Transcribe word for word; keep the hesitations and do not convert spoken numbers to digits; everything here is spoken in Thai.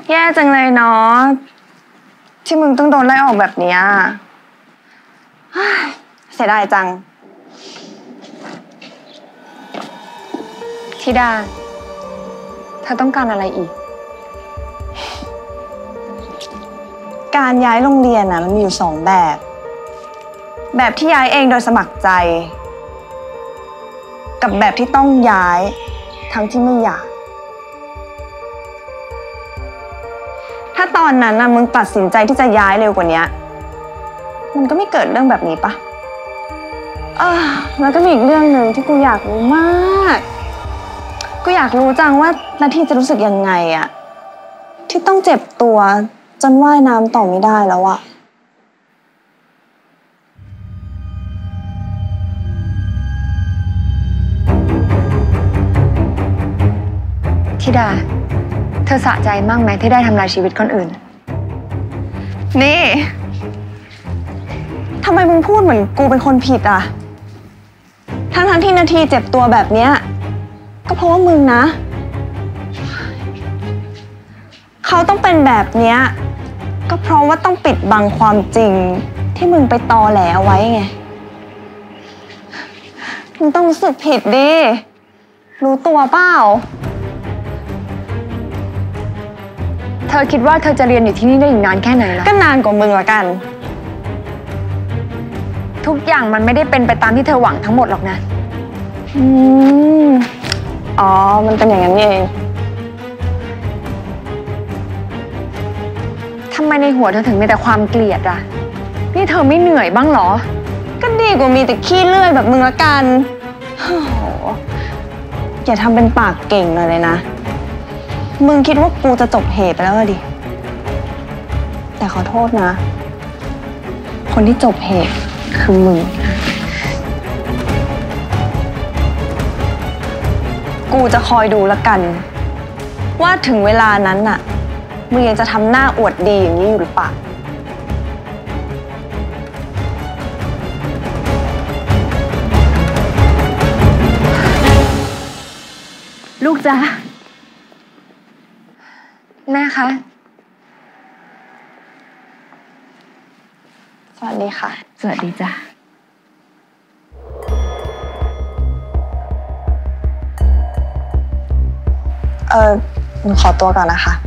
แย่จังเลยเนาะที่มึงต้องโดนไล่ออกแบบนี้เสียดายจังธิดาเธอต้องการอะไรอีกการย้ายโรงเรียนนะมันมีอยู่สองแบบแบบที่ย้ายเองโดยสมัครใจกับแบบที่ต้องย้ายทั้งที่ไม่อยากถ้าตอนนั้นนะมึงตัดสินใจที่จะย้ายเร็วกว่านี้มันก็ไม่เกิดเรื่องแบบนี้ปะเออแล้วก็มีอีกเรื่องหนึ่งที่กูอยากรู้มากกูอยากรู้จังว่านาทีจะรู้สึกยังไงอะที่ต้องเจ็บตัวจนว่ายน้ำต่อไม่ได้แล้วอะธิดาเธอสะใจมากไหมที่ได้ทำลายชีวิตคนอื่นนี่ทำไมมึงพูดเหมือนกูเป็นคนผิดอะทั้งทั้งที่นาทีเจ็บตัวแบบเนี้ยก็เพราะว่ามึงนะเขาต้องเป็นแบบเนี้ยก็เพราะว่าต้องปิดบังความจริงที่มึงไปตอแหลเอาไว้ไงมึงต้องรู้สึกผิดดิรู้ตัวเปล่าเธอคิดว่าเธอจะเรียนอยู่ที่นี่ได้อีกนานแค่ไหนล่ะก็นานกว่ามึงละกันทุกอย่างมันไม่ได้เป็นไปตามที่เธอหวังทั้งหมดหรอกนะอืมอ๋อมันเป็นอย่างนั้นเองทำไมในหัวเธอถึงมีแต่ความเกลียดอ่ะนี่เธอไม่เหนื่อยบ้างเหรอก็ดีกว่ามีแต่ขี้เลื่อยแบบมึงละกันโอ้โหอย่าทำเป็นปากเก่งเลยนะมึงคิดว่ากูจะจบเหตุไปแล้วดิแต่ขอโทษนะคนที่จบเหตุคือมึงกูจะคอยดูละกันว่าถึงเวลานั้นน่ะมึงยังจะทำหน้าอวดดีอย่างนี้อยู่หรือเปล่าลูกจ๊ะแม่คะสวัสดีค่ะสวัสดีจ้ะเออหนูขอตัวก่อนนะคะ